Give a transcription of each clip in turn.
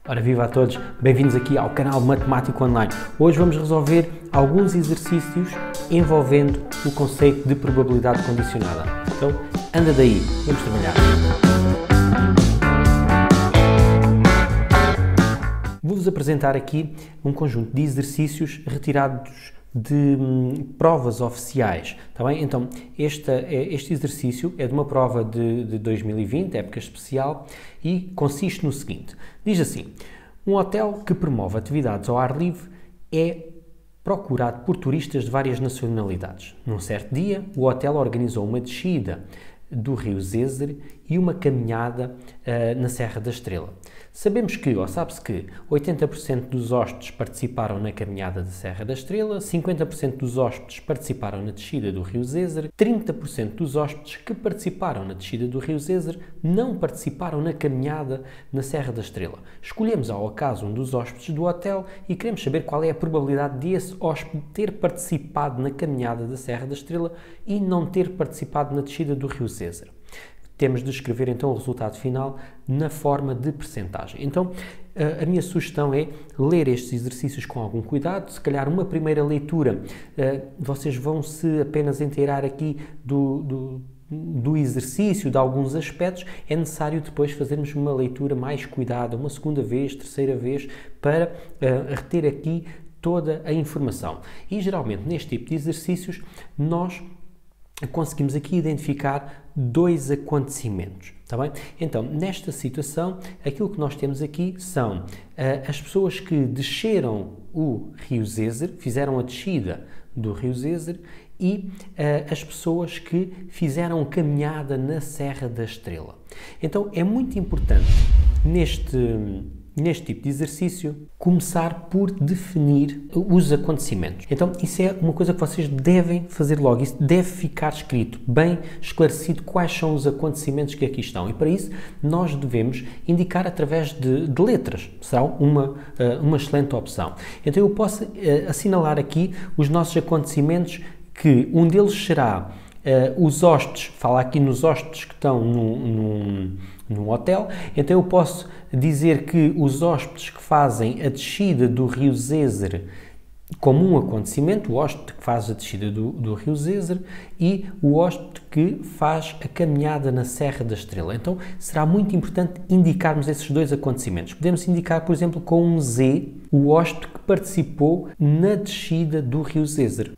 Ora, viva a todos, bem-vindos aqui ao canal Matemático Online. Hoje vamos resolver alguns exercícios envolvendo o conceito de probabilidade condicionada. Então, anda daí, vamos trabalhar. Vou-vos apresentar aqui um conjunto de exercícios retirados de provas oficiais, está bem? Então, este exercício é de uma prova de 2020, época especial, e consiste no seguinte. Diz assim: um hotel que promove atividades ao ar livre é procurado por turistas de várias nacionalidades. Num certo dia, o hotel organizou uma descida do rio Zezer e uma caminhada na Serra da Estrela. Sabemos que, ou sabe-se que, 80% dos hóspedes participaram na caminhada da Serra da Estrela, 50% dos hóspedes participaram na descida do rio Zezer, 30% dos hóspedes que participaram na descida do rio Zezer não participaram na caminhada na Serra da Estrela. Escolhemos ao acaso um dos hóspedes do hotel e queremos saber qual é a probabilidade desse hóspede ter participado na caminhada da Serra da Estrela e não ter participado na descida do rio Zezer. Temos de escrever então o resultado final na forma de percentagem. Então, a minha sugestão é ler estes exercícios com algum cuidado. Se calhar uma primeira leitura, vocês vão se apenas inteirar aqui do exercício, de alguns aspectos. É necessário depois fazermos uma leitura mais cuidada, uma segunda vez, terceira vez, para reter aqui toda a informação. E geralmente neste tipo de exercícios nós conseguimos aqui identificar dois acontecimentos, está bem? Então, nesta situação, aquilo que nós temos aqui são as pessoas que desceram o rio Zezer, fizeram a descida do rio Zezer, e as pessoas que fizeram caminhada na Serra da Estrela. Então, é muito importante neste tipo de exercício, começar por definir os acontecimentos. Então, isso é uma coisa que vocês devem fazer logo. Isso deve ficar escrito, bem esclarecido, quais são os acontecimentos que aqui estão. E para isso, nós devemos indicar através de letras. Será uma excelente opção. Então, eu posso assinalar aqui os nossos acontecimentos, que um deles será os hóspedes, fala aqui nos hóspedes que estão num hotel. Então eu posso dizer que os hóspedes que fazem a descida do rio Zezer como um acontecimento, o hóspede que faz a descida do rio Zezer e o hóspede que faz a caminhada na Serra da Estrela. Então será muito importante indicarmos esses dois acontecimentos. Podemos indicar, por exemplo, com um Z, o hóspede que participou na descida do rio Zezer.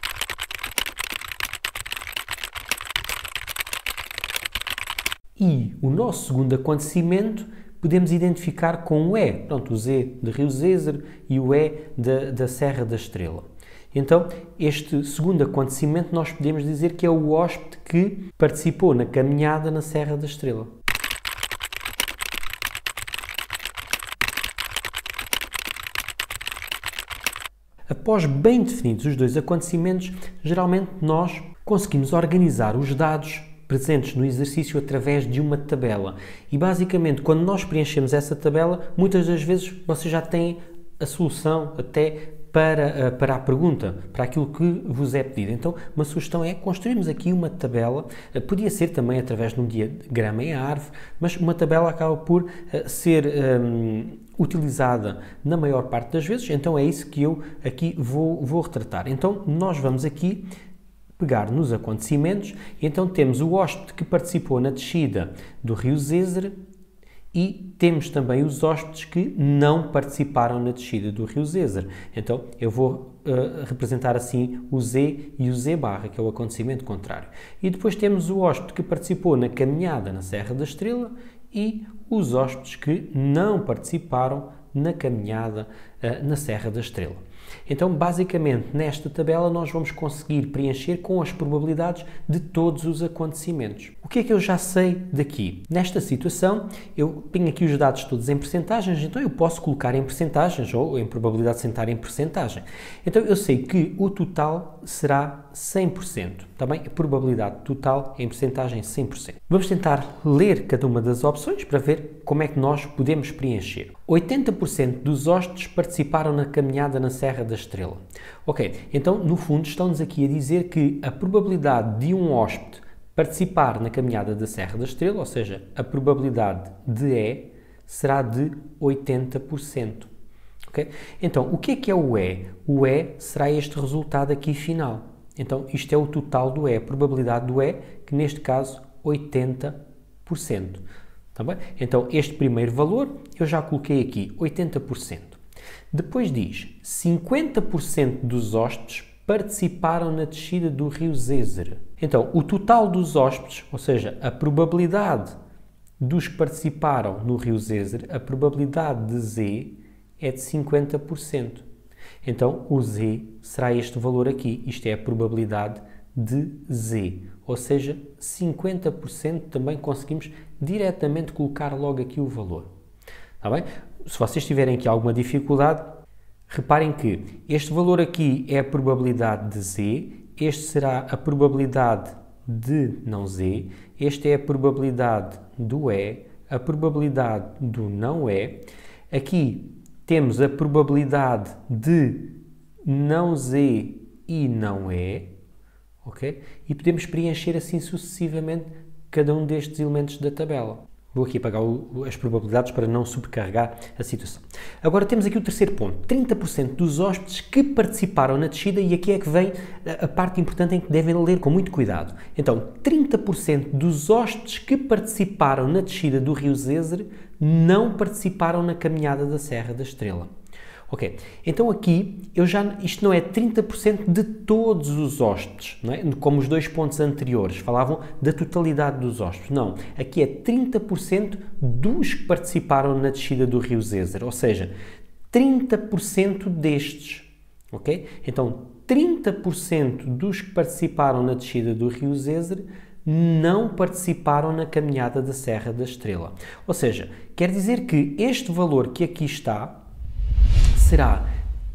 E o nosso segundo acontecimento podemos identificar com o E, pronto, o Z de rio Zezer e o E da Serra da Estrela. Então, este segundo acontecimento nós podemos dizer que é o hóspede que participou na caminhada na Serra da Estrela. Após bem definidos os dois acontecimentos, geralmente nós conseguimos organizar os dados presentes no exercício através de uma tabela. E basicamente, quando nós preenchemos essa tabela, muitas das vezes vocês já têm a solução até para a pergunta, para aquilo que vos é pedido. Então, uma sugestão é construirmos aqui uma tabela, podia ser também através de um diagrama em árvore, mas uma tabela acaba por ser utilizada na maior parte das vezes, então é isso que eu aqui vou retratar. Então, nós vamos aqui pegar nos acontecimentos, e então temos o hóspede que participou na descida do rio Zezer e temos também os hóspedes que não participaram na descida do rio Zezer. Então eu vou representar assim o Z e o Z barra, que é o acontecimento contrário. E depois temos o hóspede que participou na caminhada na Serra da Estrela e os hóspedes que não participaram na caminhada na Serra da Estrela. Então, basicamente, nesta tabela nós vamos conseguir preencher com as probabilidades de todos os acontecimentos. O que é que eu já sei daqui? Nesta situação, eu tenho aqui os dados todos em percentagens, então eu posso colocar em percentagens ou em probabilidade de sentar em percentagem. Então, eu sei que o total será 100%, está bem? A probabilidade total em percentagem 100%. Vamos tentar ler cada uma das opções para ver como é que nós podemos preencher. 80% dos hóspedes participaram na caminhada na Serra da Estrela. Ok, então no fundo estão-nos aqui a dizer que a probabilidade de um hóspede participar na caminhada da Serra da Estrela, ou seja, a probabilidade de E, será de 80%. Okay? Então, o que é o E? O E será este resultado aqui final. Então, isto é o total do E, a probabilidade do E, que neste caso 80%. Tá bem? Então, este primeiro valor eu já coloquei aqui, 80%. Depois diz, 50% dos hóspedes participaram na descida do rio Zézer. Então, o total dos hóspedes, ou seja, a probabilidade dos que participaram no rio Zézer, a probabilidade de Z é de 50%. Então, o Z será este valor aqui. Isto é a probabilidade de Z. Ou seja, 50% também conseguimos diretamente colocar logo aqui o valor. Está bem? Se vocês tiverem aqui alguma dificuldade, reparem que este valor aqui é a probabilidade de Z, este será a probabilidade de não Z, este é a probabilidade do E, a probabilidade do não E. Aqui temos a probabilidade de não Z e não E, ok? E podemos preencher assim sucessivamente cada um destes elementos da tabela. Vou aqui apagar as probabilidades para não sobrecarregar a situação. Agora temos aqui o terceiro ponto. 30% dos hóspedes que participaram na descida, e aqui é que vem a parte importante em que devem ler com muito cuidado. Então, 30% dos hóspedes que participaram na descida do rio Zézer não participaram na caminhada da Serra da Estrela. Ok, então aqui isto não é 30% de todos os hóspedes, não é? Como os dois pontos anteriores falavam da totalidade dos hóspedes. Não, aqui é 30% dos que participaram na descida do rio Zézer, ou seja, 30% destes. Ok? Então, 30% dos que participaram na descida do rio Zézer não participaram na caminhada da Serra da Estrela. Ou seja, quer dizer que este valor que aqui está será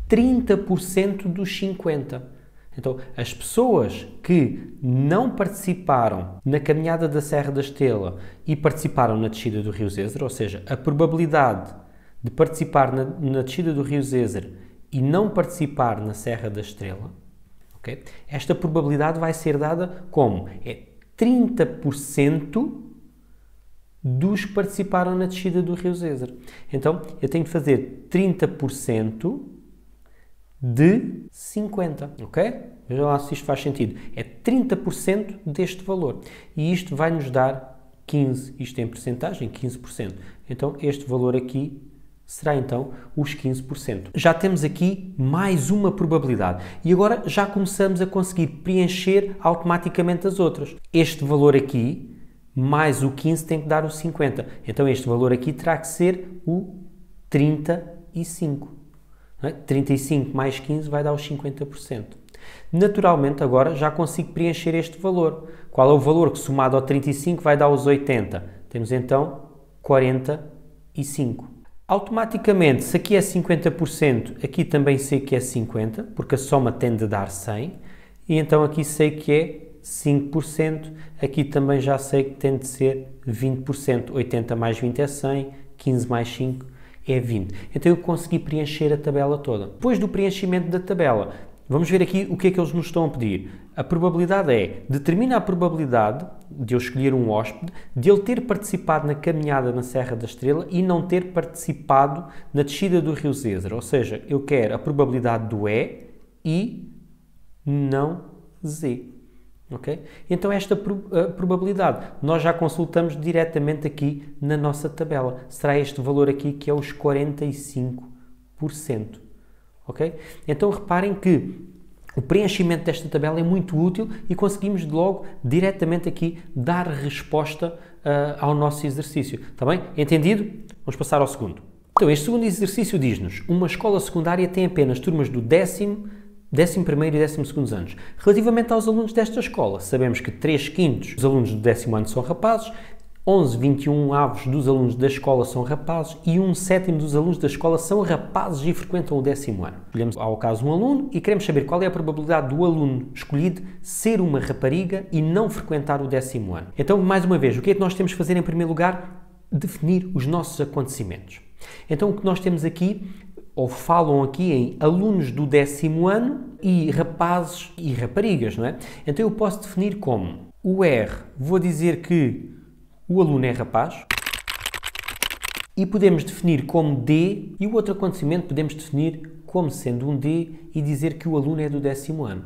30% dos 50%. Então, as pessoas que não participaram na caminhada da Serra da Estrela e participaram na descida do rio Zézer, ou seja, a probabilidade de participar na descida do rio Zézer e não participar na Serra da Estrela, okay? Esta probabilidade vai ser dada como? É 30% dos que participaram na descida do rio Zézer. Então, eu tenho de fazer 30% de 50, ok? Veja lá se isto faz sentido. É 30% deste valor. E isto vai nos dar 15. Isto em percentagem, 15%. Então, este valor aqui será então os 15%. Já temos aqui mais uma probabilidade. E agora já começamos a conseguir preencher automaticamente as outras. Este valor aqui mais o 15 tem que dar o 50. Então, este valor aqui terá que ser o 35. Não é? 35 mais 15 vai dar os 50%. Naturalmente, agora já consigo preencher este valor. Qual é o valor que somado ao 35 vai dar os 80? Temos então 45. Automaticamente, se aqui é 50%, aqui também sei que é 50%, porque a soma tende a dar 100. E então aqui sei que é 5%, aqui também já sei que tem de ser 20%, 80 mais 20 é 100, 15 mais 5 é 20. Então eu consegui preencher a tabela toda. Depois do preenchimento da tabela, vamos ver aqui o que é que eles nos estão a pedir. A probabilidade é, determina a probabilidade de eu escolher um hóspede, de ele ter participado na caminhada na Serra da Estrela e não ter participado na descida do rio Zézer. Ou seja, eu quero a probabilidade do E e não Z. Okay? Então esta probabilidade nós já consultamos diretamente aqui na nossa tabela. Será este valor aqui que é os 45%. Okay? Então reparem que o preenchimento desta tabela é muito útil e conseguimos logo diretamente aqui dar resposta ao nosso exercício. Está bem? Entendido? Vamos passar ao segundo. Então este segundo exercício diz-nos: uma escola secundária tem apenas turmas do 11º e 12º anos. Relativamente aos alunos desta escola, sabemos que 3/5 dos alunos do 10º ano são rapazes, 11/21 dos alunos da escola são rapazes e 1/7 dos alunos da escola são rapazes e frequentam o 10º ano. Olhamos ao caso um aluno e queremos saber qual é a probabilidade do aluno escolhido ser uma rapariga e não frequentar o 10º ano. Então, mais uma vez, o que é que nós temos de fazer em primeiro lugar? Definir os nossos acontecimentos. Então, o que nós temos aqui, ou falam aqui em alunos do 10º ano e rapazes e raparigas, não é? Então eu posso definir como o R, vou dizer que o aluno é rapaz, e podemos definir como D, e o outro acontecimento podemos definir como sendo um D e dizer que o aluno é do 10º ano.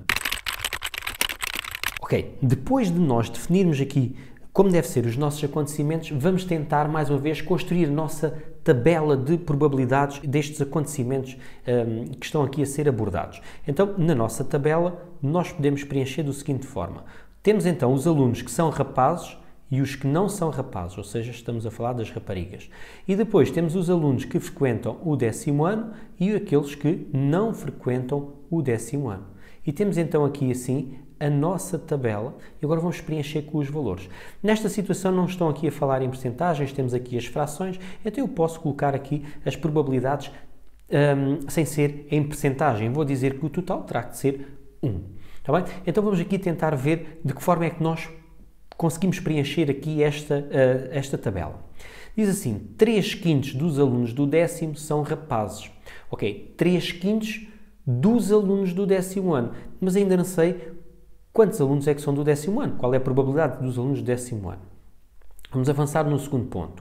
Ok, depois de nós definirmos aqui como devem ser os nossos acontecimentos, vamos tentar, mais uma vez, construir a nossa tabela de probabilidades destes acontecimentos que estão aqui a ser abordados. Então, na nossa tabela, nós podemos preencher da seguinte forma. Temos então os alunos que são rapazes e os que não são rapazes, ou seja, estamos a falar das raparigas. E depois temos os alunos que frequentam o 10º ano e aqueles que não frequentam o 10º ano. E temos então aqui assim a nossa tabela e agora vamos preencher com os valores. Nesta situação não estão aqui a falar em percentagens, temos aqui as frações, então eu posso colocar aqui as probabilidades sem ser em percentagem. Vou dizer que o total terá de ser 1. Está bem? Então vamos aqui tentar ver de que forma é que nós conseguimos preencher aqui esta tabela. Diz assim, 3/5 dos alunos do 10º são rapazes. Ok, 3/5 dos alunos do 10º ano, mas ainda não sei quantos alunos é que são do 10º ano, qual é a probabilidade dos alunos do 10º ano. Vamos avançar no segundo ponto.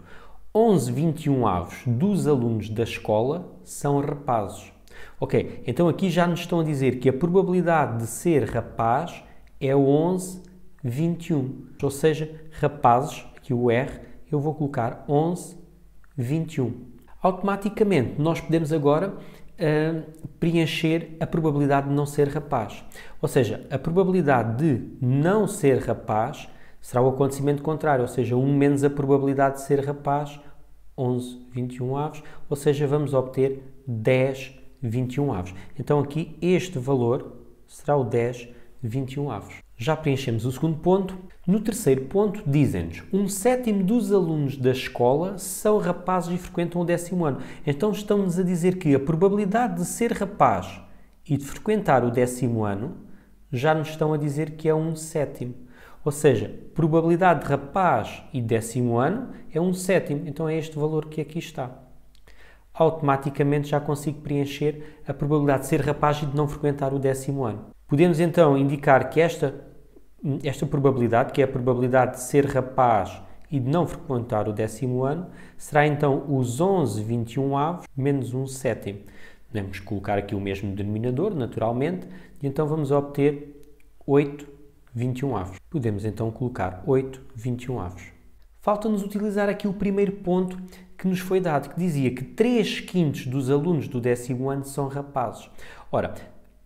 11/21 dos alunos da escola são rapazes. Ok, então aqui já nos estão a dizer que a probabilidade de ser rapaz é 11/21. Ou seja, rapazes, aqui o R, eu vou colocar 11/21. Automaticamente, nós podemos agora preencher a probabilidade de não ser rapaz. Ou seja, a probabilidade de não ser rapaz será o acontecimento contrário, ou seja, 1 menos a probabilidade de ser rapaz, 11/21, ou seja, vamos obter 10/21. Então aqui este valor será o 10/21. Já preenchemos o segundo ponto. No terceiro ponto, dizem-nos 1/7 dos alunos da escola são rapazes e frequentam o 10º ano. Então estão-nos a dizer que a probabilidade de ser rapaz e de frequentar o 10º ano já nos estão a dizer que é 1/7. Ou seja, probabilidade de rapaz e 10º ano é 1/7. Então é este valor que aqui está. Automaticamente já consigo preencher a probabilidade de ser rapaz e de não frequentar o 10º ano. Podemos então indicar que esta probabilidade, que é a probabilidade de ser rapaz e de não frequentar o 10º ano, será então os 11/21 menos 1/7. Podemos colocar aqui o mesmo denominador, naturalmente, e então vamos obter 8/21. Podemos então colocar 8/21. Falta-nos utilizar aqui o primeiro ponto que nos foi dado, que dizia que 3/5 dos alunos do 10º ano são rapazes. Ora,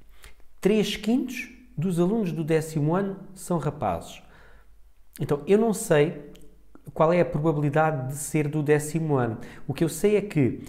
3/5 dos alunos do 10º ano são rapazes. Então, eu não sei qual é a probabilidade de ser do 10º ano. O que eu sei é que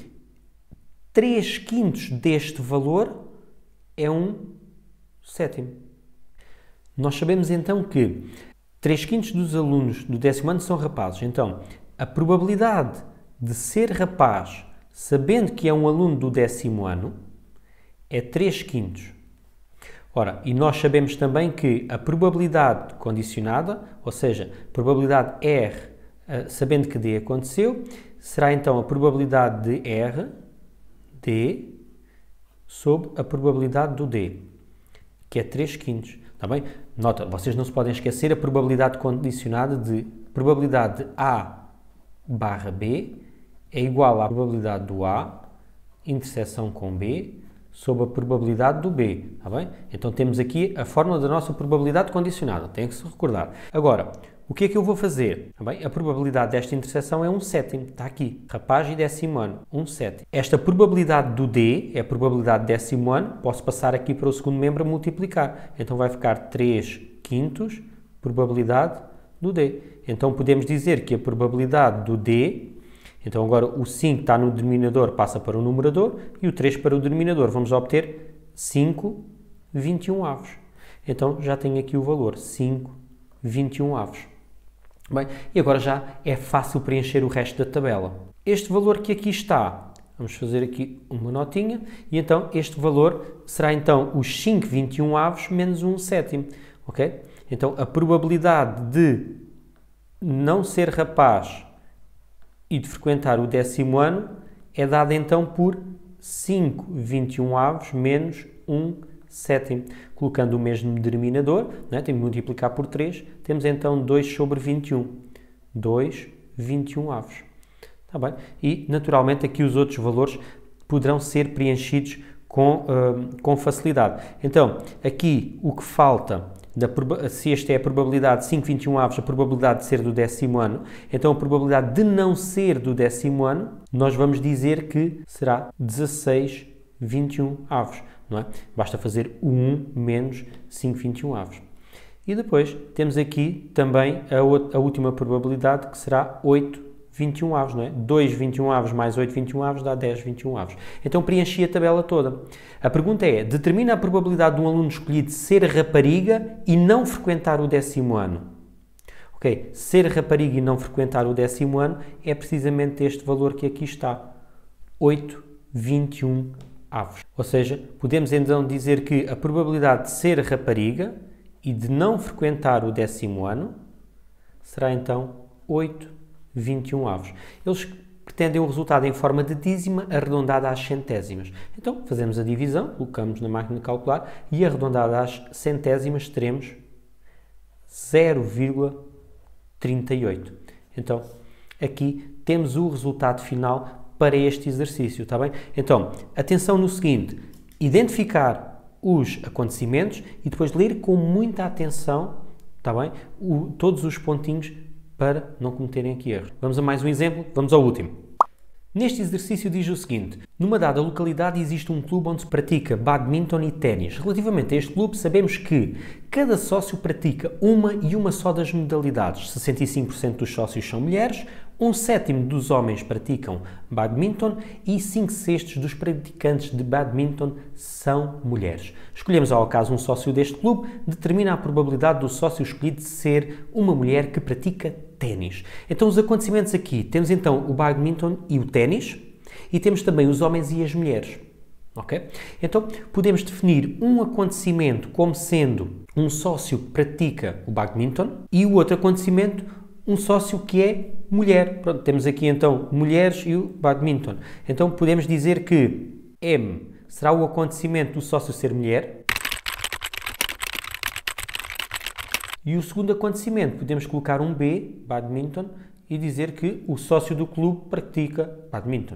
3/5 deste valor é 1/7. Nós sabemos então que 3/5 dos alunos do 10º ano são rapazes. Então, a probabilidade de ser rapaz, sabendo que é um aluno do 10º ano, é 3/5. Ora, e nós sabemos também que a probabilidade condicionada, ou seja, probabilidade R, sabendo que D aconteceu, será então a probabilidade de R, D, sobre a probabilidade do D, que é 3/5. Está bem? Nota, vocês não se podem esquecer a probabilidade condicionada de probabilidade de A barra B é igual à probabilidade do A, interseção com B, sobre a probabilidade do B, está bem? Então temos aqui a fórmula da nossa probabilidade condicionada, tem que se recordar. Agora, o que é que eu vou fazer? Está bem? A probabilidade desta interseção é 1/7, está aqui, rapaz e 10º ano, 1/7. Esta probabilidade do D é a probabilidade de 10º ano, posso passar aqui para o segundo membro a multiplicar, então vai ficar 3/5 probabilidade do D. Então podemos dizer que a probabilidade do D, então agora o 5 está no denominador, passa para o numerador, e o 3 para o denominador. Vamos obter 5/21. Então já tenho aqui o valor, 5/21. Bem, e agora já é fácil preencher o resto da tabela. Este valor que aqui está, vamos fazer aqui uma notinha, e então este valor será então os 5/21 menos 1/7. Ok? Então a probabilidade de não ser rapaz e de frequentar o 10º ano é dada então por 5/21 menos 1/7. Colocando o mesmo denominador, né, temos de multiplicar por 3, temos então 2 sobre 21. 2/21. Tá bem? E, naturalmente, aqui os outros valores poderão ser preenchidos com facilidade. Então, aqui o que falta, se esta é a probabilidade de 5/21, a probabilidade de ser do 10º ano, então a probabilidade de não ser do 10º ano, nós vamos dizer que será 16/21, não é? Basta fazer o 1 menos 5/21. E depois temos aqui também a última probabilidade, que será 8/21, não é? 2/21 mais 8/21 dá 10/21. Então preenchi a tabela toda. A pergunta é, determina a probabilidade de um aluno escolhido ser rapariga e não frequentar o 10º ano. Ok, ser rapariga e não frequentar o 10º ano é precisamente este valor que aqui está, 8/21. Ou seja, podemos então dizer que a probabilidade de ser rapariga e de não frequentar o 10º ano será então 8/21. Eles pretendem um resultado em forma de dízima arredondada às centésimas. Então, fazemos a divisão, colocamos na máquina de calcular e arredondada às centésimas teremos 0,38. Então, aqui temos o resultado final para este exercício, está bem? Então, atenção no seguinte, identificar os acontecimentos e depois ler com muita atenção, está bem? Todos os pontinhos para não cometerem aqui erros. Vamos a mais um exemplo, vamos ao último. Neste exercício diz o seguinte, numa dada localidade existe um clube onde se pratica badminton e ténis. Relativamente a este clube, sabemos que cada sócio pratica uma e uma só das modalidades. 65% dos sócios são mulheres, 1/7 dos homens praticam badminton e 5/6 dos praticantes de badminton são mulheres. Escolhemos ao acaso um sócio deste clube, determina a probabilidade do sócio escolhido ser uma mulher que pratica ténis. Então os acontecimentos aqui, temos então o badminton e o ténis e temos também os homens e as mulheres. Ok? Então podemos definir um acontecimento como sendo um sócio que pratica o badminton e o outro acontecimento um sócio que é mulher. Pronto, temos aqui então mulheres e o badminton. Então podemos dizer que M será o acontecimento do sócio ser mulher. E o segundo acontecimento, podemos colocar um B, badminton, e dizer que o sócio do clube pratica badminton.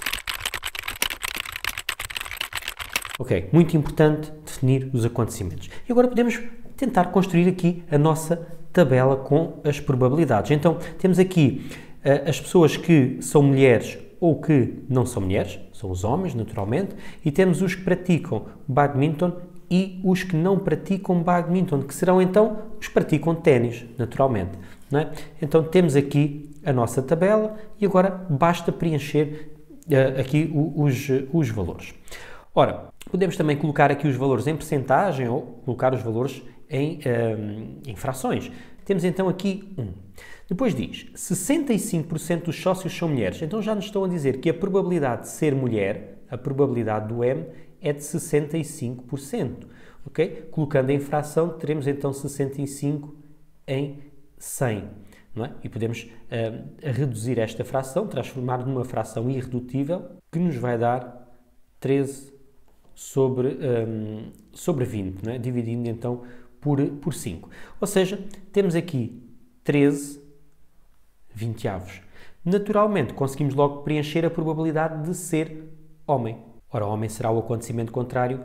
Ok, muito importante definir os acontecimentos. E agora podemos tentar construir aqui a nossa tabela com as probabilidades. Então, temos aqui as pessoas que são mulheres ou que não são mulheres, são os homens, naturalmente, e temos os que praticam badminton e os que não praticam badminton, que serão então os que praticam ténis, naturalmente. Não é? Então, temos aqui a nossa tabela e agora basta preencher aqui os valores. Ora, podemos também colocar aqui os valores em percentagem ou colocar os valores em frações. Temos então aqui 1. Depois diz, 65% dos sócios são mulheres. Então já nos estão a dizer que a probabilidade de ser mulher, a probabilidade do M, é de 65%. Ok? Colocando em fração, teremos então 65 em 100. Não é? E podemos reduzir esta fração, transformar numa fração irredutível, que nos vai dar 13 sobre 20, não é? Dividindo então por 5. Ou seja, temos aqui 13/20. Naturalmente, conseguimos logo preencher a probabilidade de ser homem. Ora, homem será o acontecimento contrário,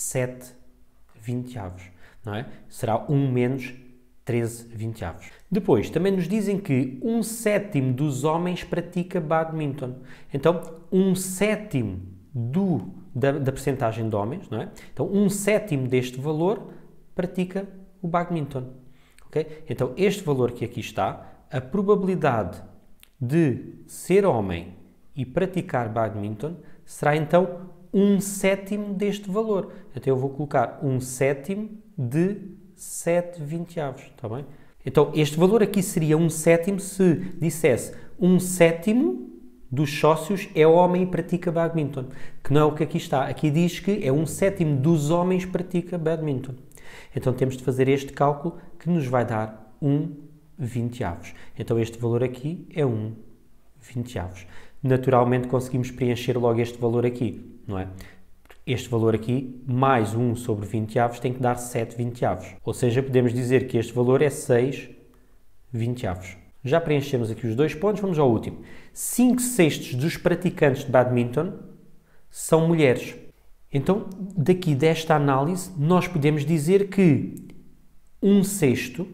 7/20, não é? Será 1 menos 13/20. Depois, também nos dizem que 1/7 dos homens pratica badminton. Então, 1/7 da percentagem de homens, não é? Então, 1/7 deste valor pratica o badminton. Okay? Então, este valor que aqui está, a probabilidade de ser homem e praticar badminton será então 1/7 deste valor. Então, eu vou colocar 1/7 de 7/20, está bem? Então, este valor aqui seria 1/7 se dissesse 1/7 dos sócios é homem e pratica badminton, que não é o que aqui está. Aqui diz que é 1/7 dos homens pratica badminton. Então temos de fazer este cálculo que nos vai dar 1/20. Então este valor aqui é 1/20. Naturalmente conseguimos preencher logo este valor aqui, não é? Este valor aqui, mais 1 sobre 20 tem que dar 7/20. Ou seja, podemos dizer que este valor é 6/20. Já preenchemos aqui os 2 pontos, vamos ao último. 5/6 dos praticantes de badminton são mulheres. Então, daqui desta análise, nós podemos dizer que 1/6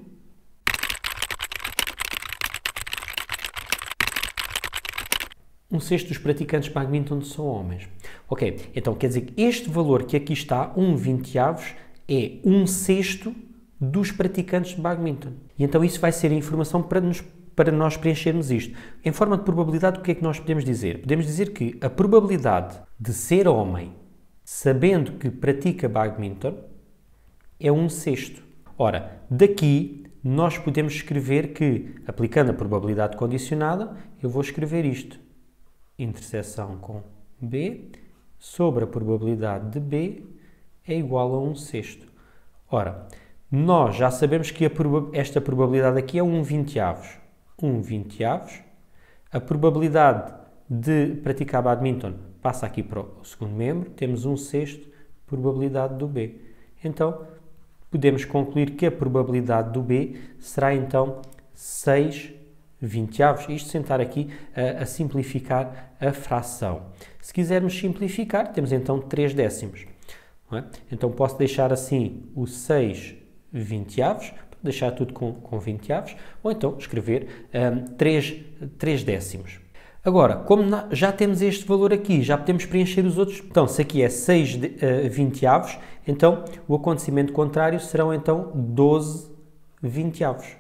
dos praticantes de badminton são homens. Ok, então quer dizer que este valor que aqui está, 1/20, é 1/6 dos praticantes de badminton. E então isso vai ser a informação para nós preenchermos isto. Em forma de probabilidade, o que é que nós podemos dizer? Podemos dizer que a probabilidade de ser homem, sabendo que pratica badminton, é 1/6. Ora, daqui nós podemos escrever que, aplicando a probabilidade condicionada, eu vou escrever isto. Interseção com B sobre a probabilidade de B é igual a 1/6. Ora, nós já sabemos que esta probabilidade aqui é 1/20. 1/20. A probabilidade de praticar badminton passa aqui para o segundo membro. Temos 1/6 probabilidade do B. Então, podemos concluir que a probabilidade do B será então 6/20. Isto sem estar aqui a simplificar a fração. Se quisermos simplificar, temos então 3/10. Não é? Então posso deixar assim o 6/20, deixar tudo com 20, ou então escrever 3/10. Agora, como já temos este valor aqui, já podemos preencher os outros. Então, se aqui é 6/20, então o acontecimento contrário serão então 12/20.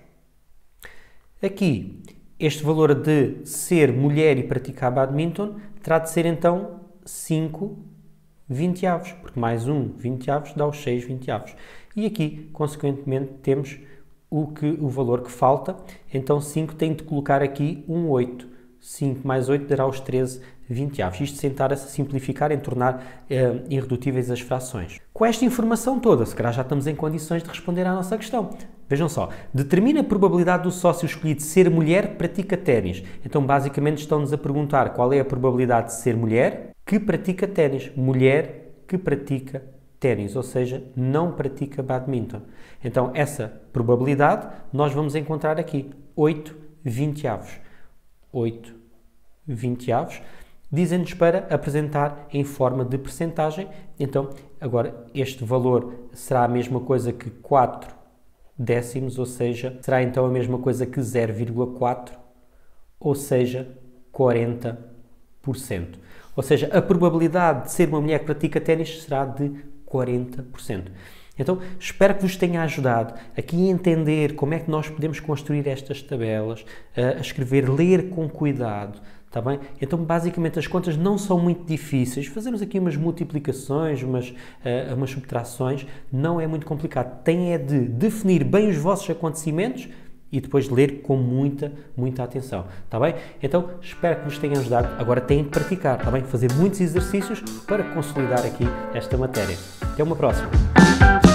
Aqui, este valor de ser mulher e praticar badminton terá de ser então 5/20, porque mais 1/20 dá os 6/20. E aqui, consequentemente, temos o valor que falta, então 5 tem de colocar aqui um 8. 5 mais 8 dará os 13/20. Isto sem estar a simplificar, em tornar irredutíveis as frações. Com esta informação toda, se calhar já estamos em condições de responder à nossa questão. Vejam só, determina a probabilidade do sócio escolhido ser mulher que pratica ténis. Então, basicamente, estão-nos a perguntar qual é a probabilidade de ser mulher que pratica ténis. Mulher que pratica ténis, ou seja, não pratica badminton. Então, essa probabilidade nós vamos encontrar aqui, 8/20. 8/20 dizem-nos para apresentar em forma de percentagem. Então, agora, este valor será a mesma coisa que 4/10, ou seja, será então a mesma coisa que 0,4, ou seja, 40%. Ou seja, a probabilidade de ser uma mulher que pratica ténis será de 40%. Então, espero que vos tenha ajudado aqui a entender como é que nós podemos construir estas tabelas, a escrever, ler com cuidado, está bem? Então, basicamente, as contas não são muito difíceis. Fazemos aqui umas multiplicações, umas subtrações, não é muito complicado. Tem é de definir bem os vossos acontecimentos e depois ler com muita atenção, está bem? Então, espero que vos tenha ajudado. Agora têm de praticar, está bem? Fazer muitos exercícios para consolidar aqui esta matéria. Até uma próxima!